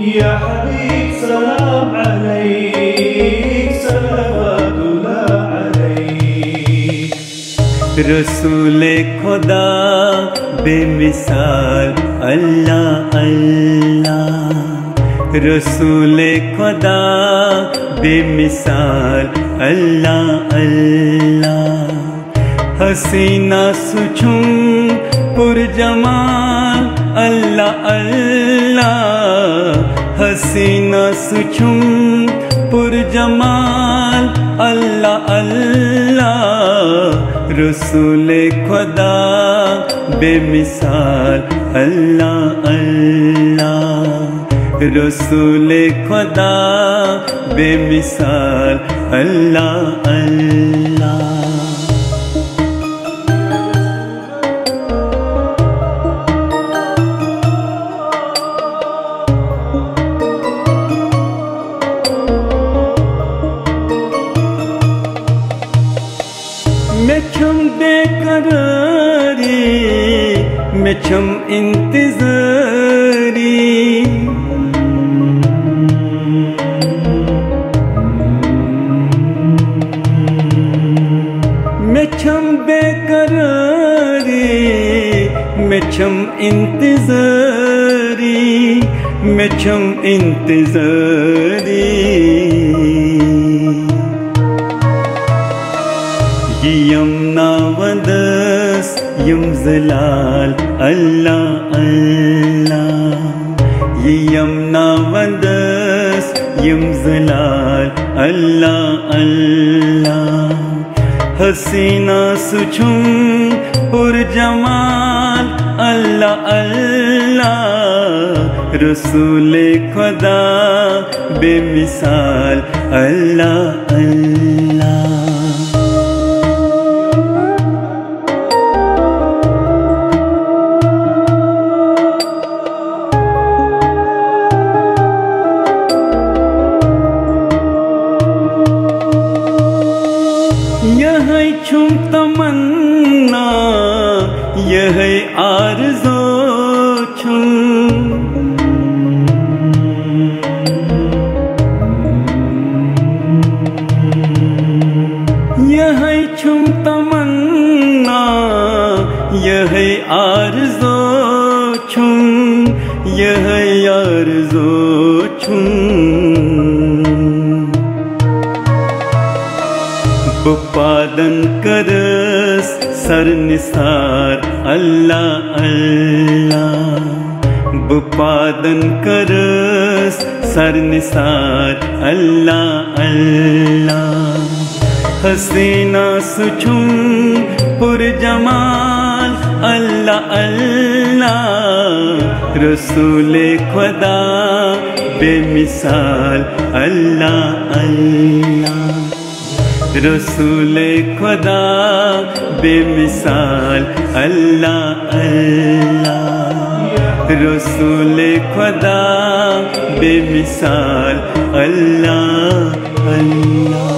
يا حبيب سلام عليك صلوات الله عليك رسول خدا بے مثال اللہ اللہ رسول خدا بے مثال اللہ اللہ حسینہ سچھم پر جمال اللہ اللہ حسینہ سچھم پر جمال اللہ اللہ رسول خدا بے مثال اللہ اللہ رسول خدا بے مثال اللہ اللہ میں چھم بے قراری میں چھم انتظاری میں چھم بے قراری میں چھم انتظاری میں چھم انتظاری یمنا ودس یم زلال اللہ اللہ یمنا ودس یم زلال اللہ اللہ حسینہ سچھم پر جمال اللہ اللہ رسول خدا بے مثال اللہ اللہ یہ چھم تمنا یہ آرزو چھم یہ چھم تمنا یہ آرزو چھم یہ آرزو چھم بپادن کرس سر نثار اللہ اللہ بپادن کرس سر نثار اللہ اللہ حسینہ سچھم پر جمال اللہ اللہ رسول خدا بے مثال اللہ اللہ رسول خدا بے مثال اللہ اللہ رسول خدا بے مثال اللہ اللہ